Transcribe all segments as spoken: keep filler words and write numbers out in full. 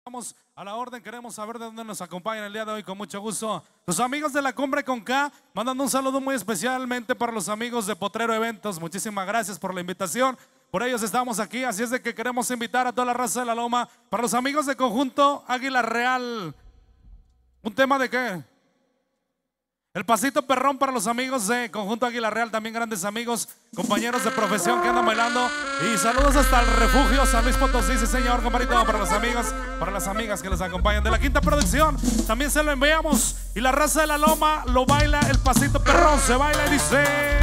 Vamos a la orden, queremos saber de dónde nos acompañan el día de hoy, con mucho gusto. Los amigos de La Cumbre con K, mandando un saludo muy especialmente para los amigos de Potrero Eventos. Muchísimas gracias por la invitación. Por ellos estamos aquí, así es de que queremos invitar a toda la raza de la Loma. Para los amigos de Conjunto Águila Real, ¿un tema de qué? El pasito perrón para los amigos de Conjunto Águila Real, también grandes amigos, compañeros de profesión que andan bailando. Y saludos hasta el refugio San Luis Potosí, sí señor, compadrito, para los amigos, para las amigas que les acompañan. De la Quinta Producción, también se lo enviamos. Y la raza de la Loma lo baila, el pasito perrón se baila y dice...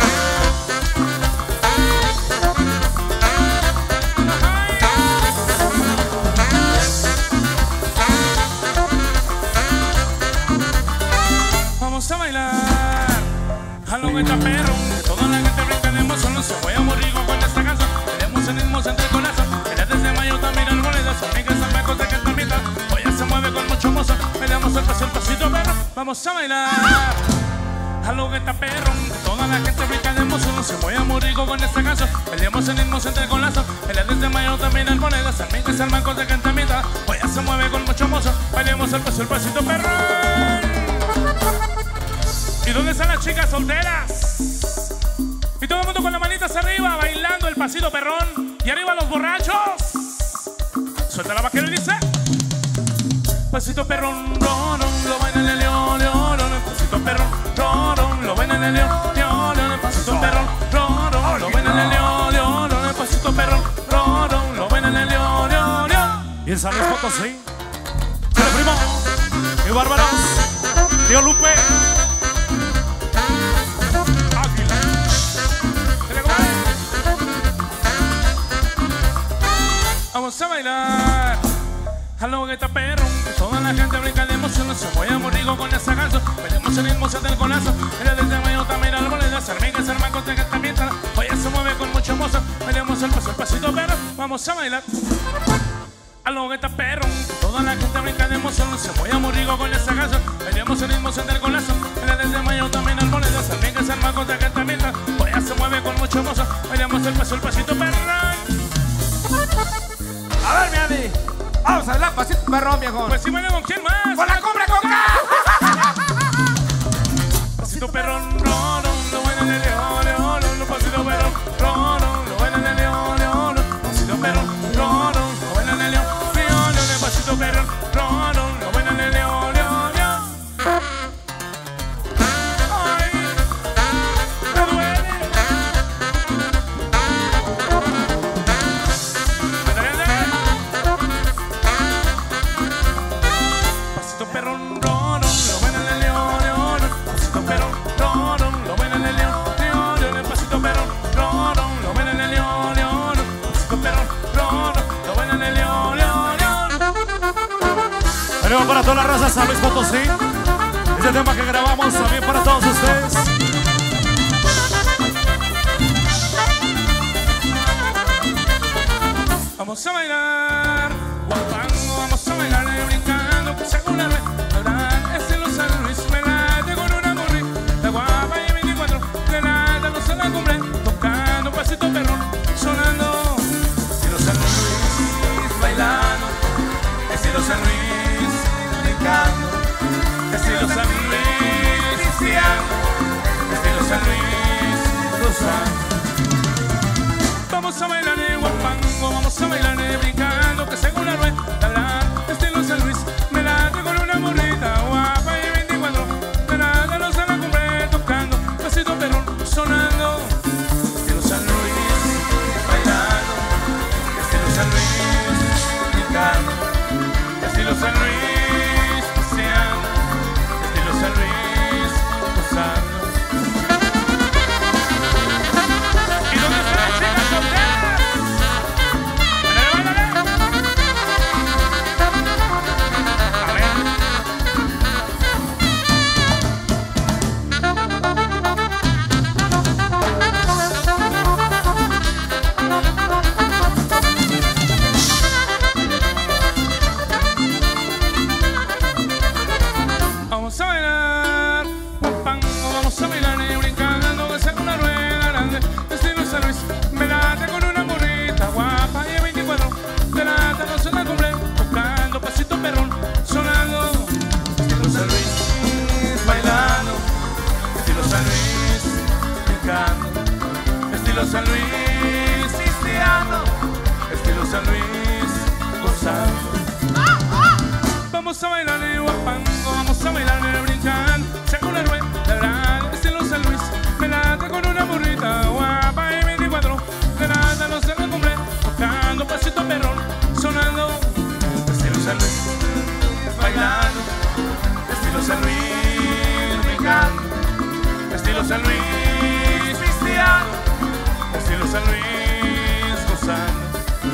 Vamos a bailar a lo que está perro, que toda la gente brinca de emoción. Se voy a morir con esta canción. Tenemos el mismo entre el corazón. Mira desde mayo también el boleto. Son amigas al banco de que está mitad. Hoy ya se mueve con mucho mozo. Me damos el paso, el pasito perro. Vamos a bailar a lo que está perro, que toda la gente brinca de emoción. Se voy a morir con esta canción. Peleamos el mismo entre el corazón. Mira desde mayo también el boleto. Son amigas al banco de que está mitad. Hoy ya se mueve con mucho mozo. Bailemos el paso, el pasito perro. ¿Y dónde están las chicas solteras? Y todo el mundo con las manitas arriba, bailando el pasito perrón. Y arriba los borrachos. Suelta la vaquera y dice: pasito perrón, ron, ron, lo baila el león, león, león. Pasito perrón, ron, ron, lo baila el león, león, león. Pasito perrón, ron, ron, lo baila el león, león, león. Pasito perrón, ron, ron, lo baila el león, león, león. Y en San Luis Potosí, el primo y Bárbaros, tío Lupe. Vamos a bailar a lo que está perro, que toda la gente brinca de emoción. Se voy a morir con esa canción. Bailemos el ritmo del corazón. Mira desde mayo también al bolero. Se armiga, se arma con que está mientras. Hoy se mueve con mucho mozo. Bailemos el paso, el pasito perro. Vamos a bailar a lo que está perro, que toda la gente brinca de emoción. Se voy a morir con esa canción. Bailemos el ritmo del corazón. Mira desde mayo también al bolero. Se armiga, se arma con que está mientras. Hoy se mueve con mucho mozo. Bailemos el paso, el pasito perro. A ver, mi Andy, vamos a bailar pasito perrón, viejo. Pues sí, bueno, ¿con quién más? ¡Con La Cumbre con K! Pasito perrón, ron, ron, lo baila el león, león, león. Pasito perrón, ron, ron, lo baila el león, león, león. Pasito perrón, ron, ron, lo baila el león, león, león. Pasito perrón, ron, ron, lo baila el león, león, león. Ay, me duele. Pasito perrón, ron, ron, lo baila el león, león. Pasito perrón, ron, ron, lo baila el león, león, león. Pasito perrón, ron, ron, lo baila el león, león. Pasito perrón, ron, ron, lo baila el león, león, león. Venimos para toda la raza de San Luis Potosí. Este tema que grabamos también para todos ustedes. Vamos a bailar guapango, vamos a bailar eh, brincando, que saca una vez. Hablar estilo San Luis, me late con una morrita guapa y veinticuatro. Le late no se la cumbre, tocando pasito perrón, sonando. Estilo San Luis, bailando. Estilo San Luis, brincando. Estilo San Luis, cristiano. Estilo San Luis, gozando. Vamos a bailar de guapango, vamos a bailar de brincando, que según la rueda, estilo San Luis, me late con una morrita guapa y veinticuatro, de nada no se la cumbre, tocando, pasito perrón, sonando, estilo San Luis, bailando, estilo San Luis, brincando, estilo San Luis, paseando, estilo San Luis, gozando. ¿Y dónde está la chica soltera? vamos a bailar el guapango, vamos a bailar el brincar. Según el ruedo, la gran estilo San Luis. Me lata con una burrita guapa y veinticuatro. Me lata, no se me cumple, tocando pasito perrón, sonando. Estilo San Luis, bailando. Estilo San Luis, brincando. Estilo San Luis, pisteando. Estilo San Luis, gozando.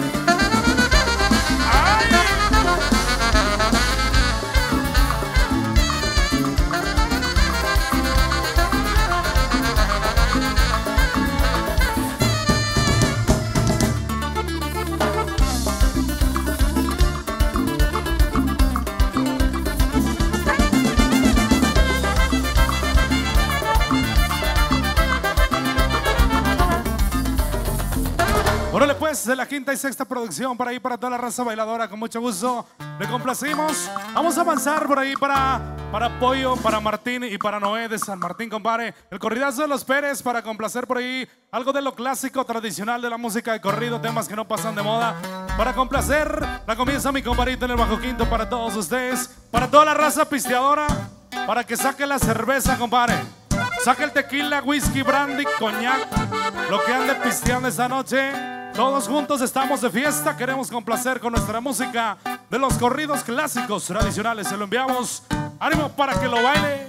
Órale pues, de la quinta y sexta producción por ahí para toda la raza bailadora, con mucho gusto le complacimos. Vamos a avanzar por ahí para, para Pollo, para Martín y para Noé de San Martín, compadre. El corridazo de los Pérez para complacer por ahí algo de lo clásico, tradicional de la música de corrido, temas que no pasan de moda. Para complacer, la comienza mi compadrito en el bajo quinto para todos ustedes, para toda la raza pisteadora, para que saque la cerveza, compadre. Saque el tequila, whisky, brandy, coñac, lo que ande pisteando esta noche. Todos juntos estamos de fiesta, queremos complacer con nuestra música de los corridos clásicos tradicionales. Se lo enviamos, ánimo para que lo baile.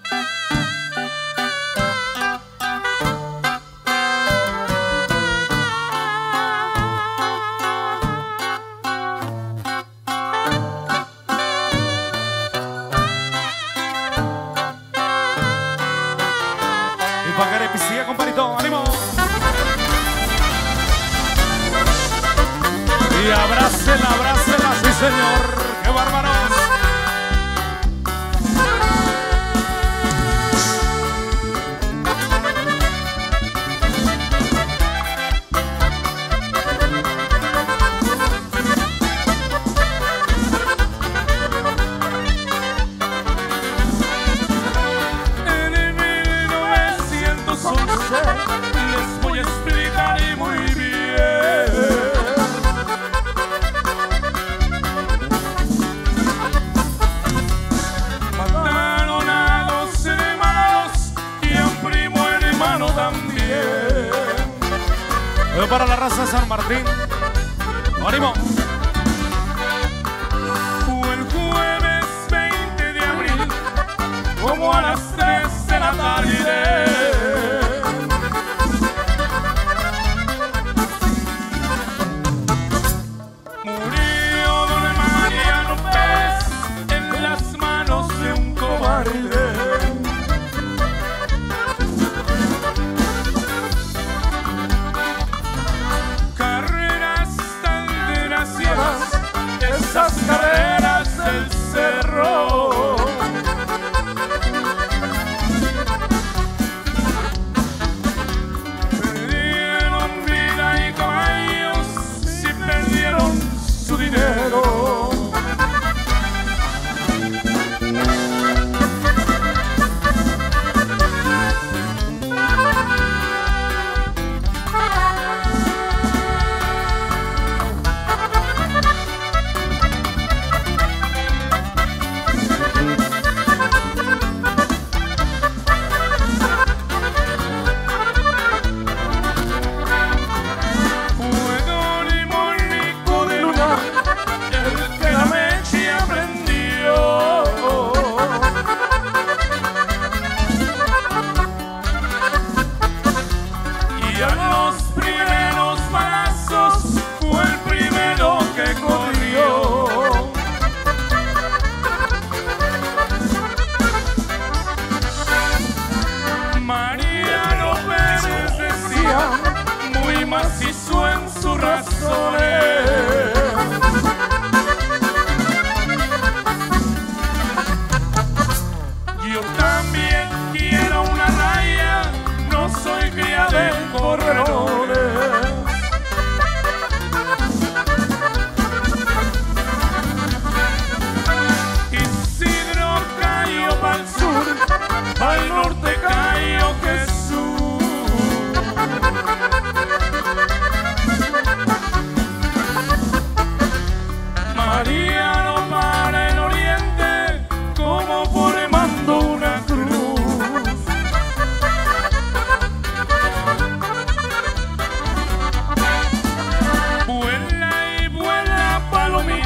Y para que le pistee, compadrito, ánimo. Y abrácela, abrácela, sí señor, qué bárbaros. En mil novecientos once les voy a explicar y muy bien. Para la raza San Martín, ánimo. Fue el jueves veinte de abril, como a las tres de la tarde. Murió don Mariano Pérez en las manos de un cobarde. Carreras tan desgraciadas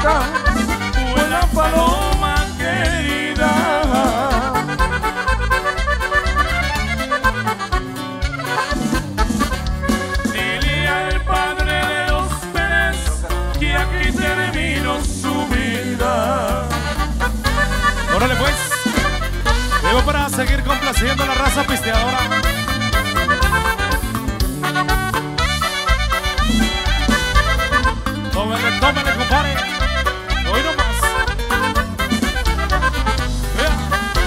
bonita, buena paloma querida. Dile al padre de los Pérez que aquí terminó su vida. Órale pues, llego para seguir complaciendo a la raza pisteadora. Tómale, tómale, compadre. Hoy nomás. Vea.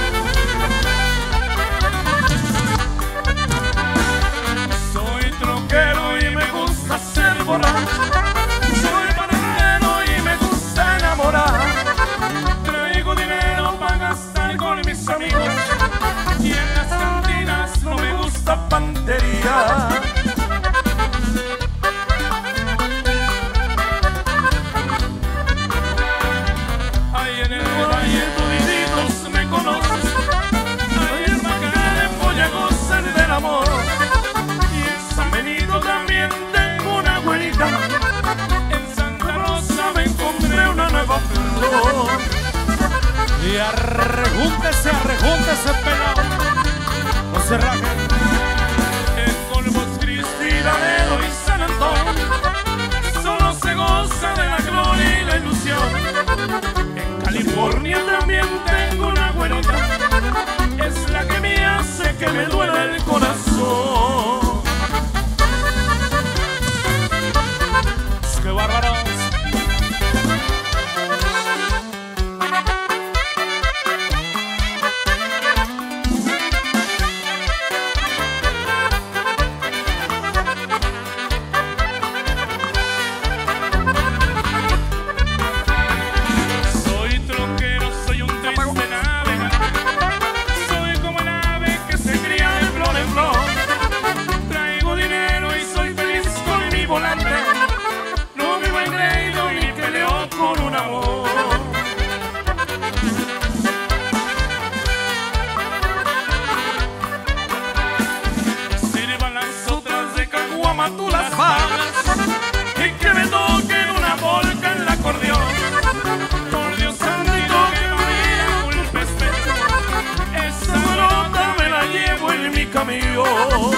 Soy troquero y me gusta ser borracho. Soy panadero y me gusta enamorar. Traigo dinero para gastar con mis amigos. Y en las cantinas no me gusta pantería. Ahí en el valle toditos me conocen. Ahí en Macalén voy a gozar del amor. Y en San Benito también tengo una güerita. En Santa Rosa me encontré una nueva flor. Y arrejúntese, arrejúntese, pelado. No se rajen. En Corpus Christi, Laredo y San Antón solo se goza de la gloria y la ilusión. En California también tengo una güerita. Es la que me hace que me duela el corazón. ¡Qué bárbaros! Soy troquero, soy un triste navegante. Soy como el ave que se cría de flor en flor. Traigo dinero y soy feliz con mi volante. No vivo engreído ni peleo con un amor. Sirvan las otras de caguama, tú las pagas. Y que me toquen una polca en el acordeón. Por Dios santo que no me culpes pecho. Esa nota me la llevo en mi camión.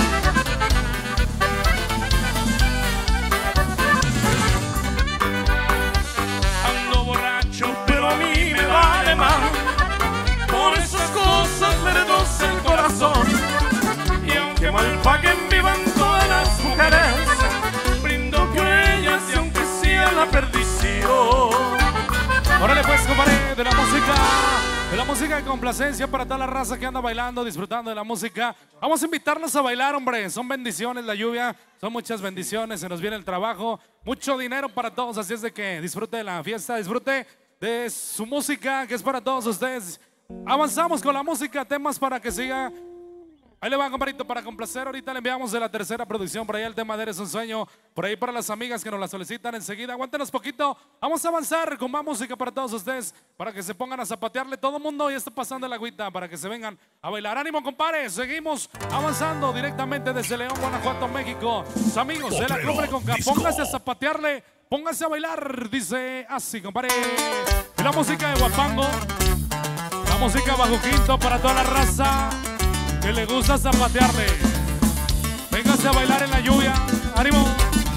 Ando borracho, pero a mí me vale más. Por esas cosas me reduce el corazón. Y aunque mal paguen vivan todas las mujeres, brindo por ellas y aunque sea la perdición. Órale pues, compadre, de la música, de la música de complacencia para toda la raza que anda bailando, disfrutando de la música. Vamos a invitarlos a bailar, hombre. Son bendiciones la lluvia, son muchas bendiciones, se nos viene el trabajo, mucho dinero para todos, así es de que disfrute de la fiesta, disfrute de su música, que es para todos ustedes. Avanzamos con la música, temas para que siga. Ahí le va, compadrito, para complacer. Ahorita le enviamos de la tercera producción. Por ahí el tema de Eres un Sueño. Por ahí para las amigas que nos la solicitan enseguida. Aguántenos poquito. Vamos a avanzar con más música para todos ustedes. Para que se pongan a zapatearle. Todo el mundo ya está pasando el agüita. Para que se vengan a bailar. ¡Ánimo, compadre! Seguimos avanzando directamente desde León, Guanajuato, México. Sus amigos de la Cumbre con K. Pónganse a zapatearle. Pónganse a bailar. Dice así, compadre. Y la música de Guapango. La música bajo quinto para toda la raza que le gusta zapatearle. Véngase a bailar en la lluvia. ¡Ánimo!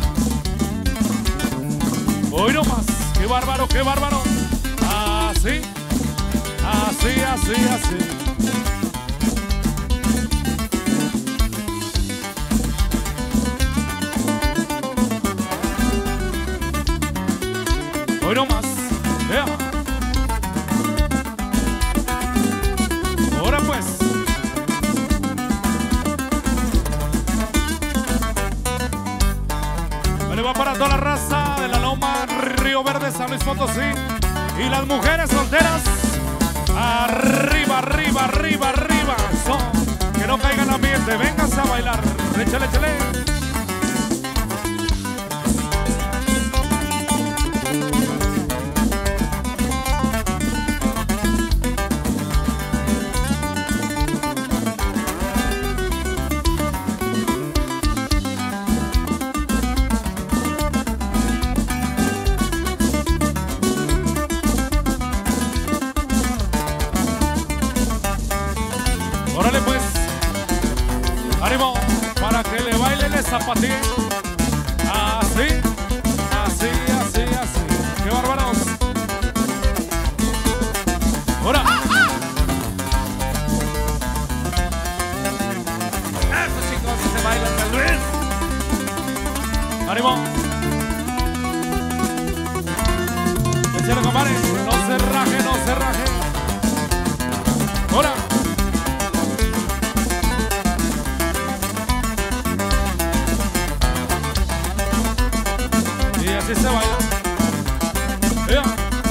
Hoy no más. ¡Qué bárbaro, qué bárbaro! Así, así, así, así. Hoy no más. Yeah. Ahora pues. Le va para toda la raza de la Loma, Río Verde, San Luis Potosí. Y las mujeres solteras, arriba, arriba, arriba, arriba. Eso, que no caiga el ambiente, vénganse a bailar. Échale, échale. zapateen. Así, así, así, así. ¡Qué bárbaros! ¡Ahora! Eso, chicos, que se baila San Luis. ¡Ánimo! Échale, compadre. No se raje, no se raje. ¡Ahora! Y así se baila. ¡Ea!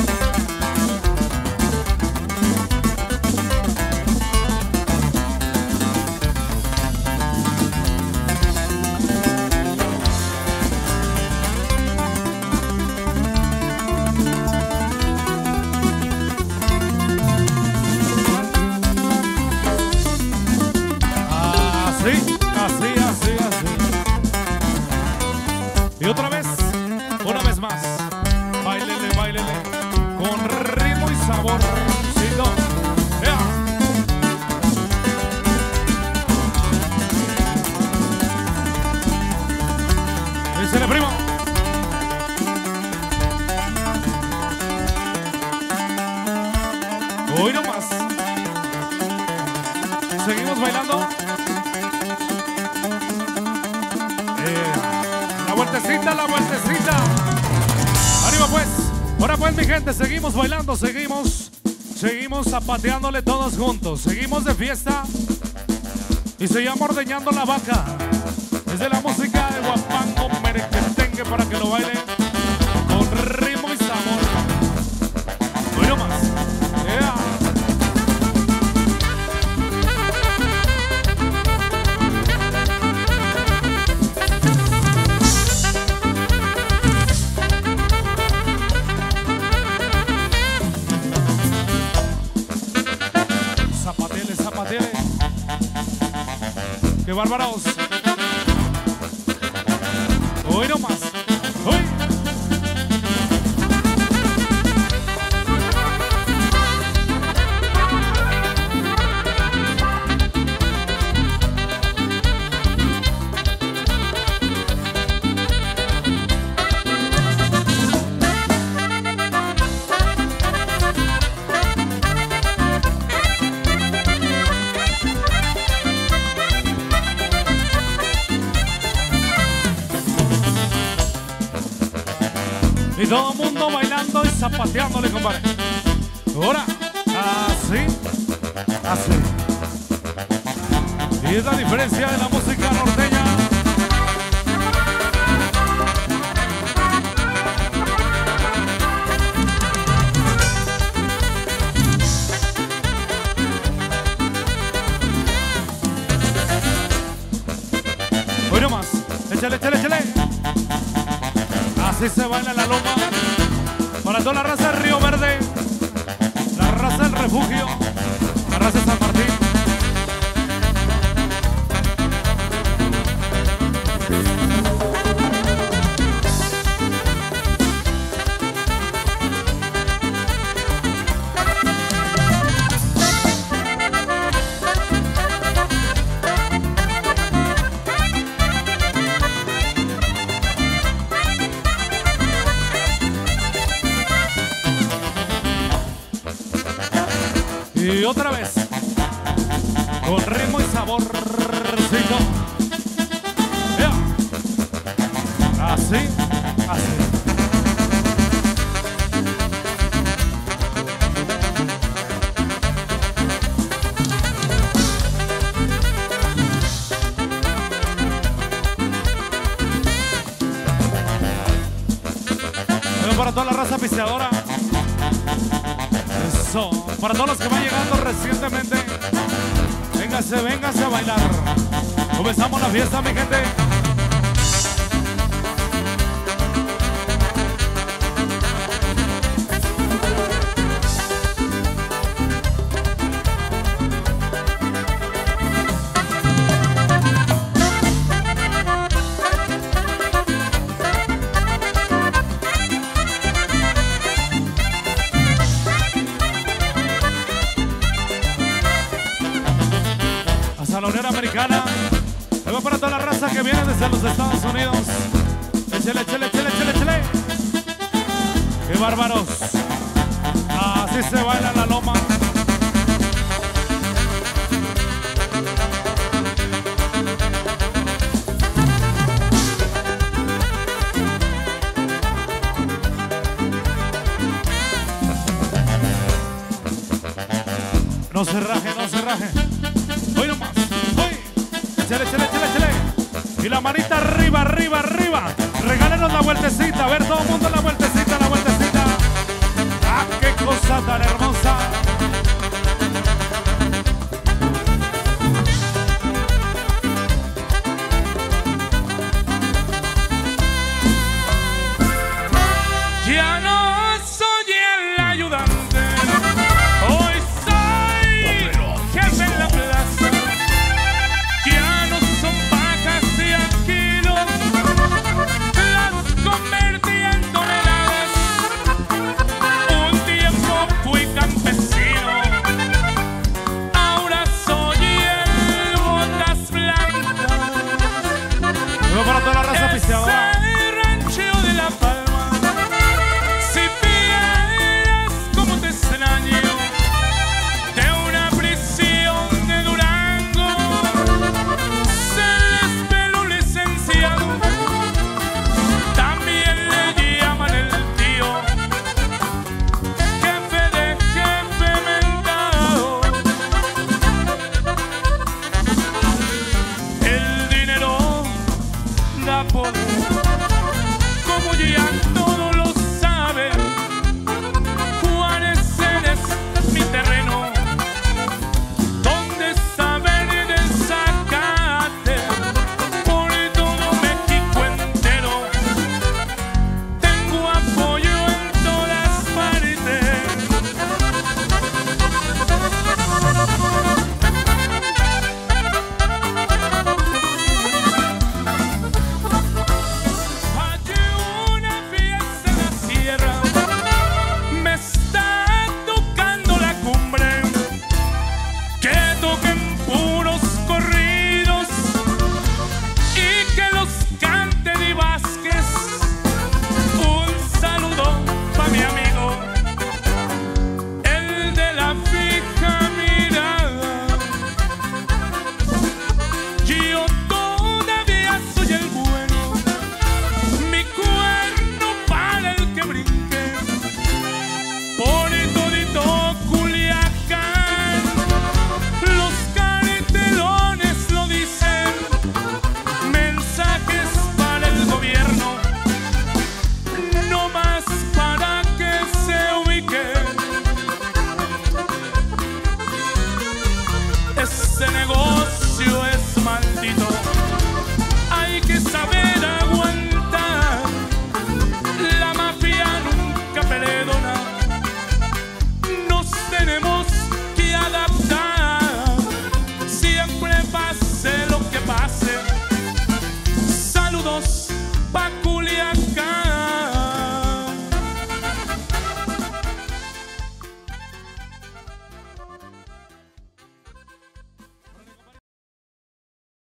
Así, así, así, así. Y otra vez, una vez más. Báilele, báilele. Con ritmo y sabor. ¡Ea! Dísele, primo. Hoy no más. Seguimos bailando. Eh, la vueltecita, la vueltecita. Ánimo pues. Ahora pues, mi gente, seguimos bailando, seguimos, seguimos zapateándole todos juntos. Seguimos de fiesta y seguimos ordeñando la vaca. Es de la música de Guapango Merequetengue para que lo bailen con ritmo y sabor. Hoy no más. Yeah. Zapatele, zapatele. ¡Qué bárbaros! Hoy no más. Hoy. Y todo el mundo bailando y zapateándole, compadre. Ahora, así, así. Y es la diferencia de la música norteña. Hoy no más. Échale, échale, échale. Así se baila la loma. Para toda la raza del Río Verde, la raza del Refugio, la raza de San Martín. Y otra vez, con ritmo y saborcito. Yeah. Así, así. Bueno, para toda la raza pisteadora. Eso, para todos los que van llegando recientemente, véngase, véngase a bailar. Comenzamos la fiesta, mi gente. Hasta la Unión Americana. Ahí va para toda la raza que viene desde los Estados Unidos. Échale, échale, échale, échale, échale. ¡Qué bárbaros! Así se baila la loma. No se raje, no se raje. Hoy nomás, hoy. Échale, échale, échale, échale. Y la manita arriba, arriba, arriba. Regálenos la vueltecita. A ver todo el mundo la vueltecita, la vueltecita. ¡Ah, qué cosa tan hermosa! Ya no soy el ayudante, hoy soy jefe en la plaza. Ya no son vacas y alquilos, las convertí en toneladas. Un tiempo fui campesino, ahora soy el botas blancas. Luego para toda la raza pisteadora. Ese rancho de La Palma, si vieras cómo te extraño, de una prisión de Durango se desveló un licenciado, también le llaman el tío, jefe de jefe mentado. El dinero da poder, como ya todos lo saben. Juárez es mi terreno, donde saber de Zacate, por todo México entero. Tengo apoyo en todas partes. Hay una fiesta en la sierra, me está tocando la cumbre, que toquen puros corridos y que los cante Di Vázquez. Un saludo pa' mi amigo, el de la fija mirada. Yo todavía soy el bueno, mi cuerno para el que brinque, por todito Culiacán. Los cartelones lo dicen, mensajes para el gobierno, no más para que se ubique. Ese negocio es maldito, hay que saber aguantar. La mafia nunca perdona, nos tenemos que adaptar, siempre pase lo que pase. Saludos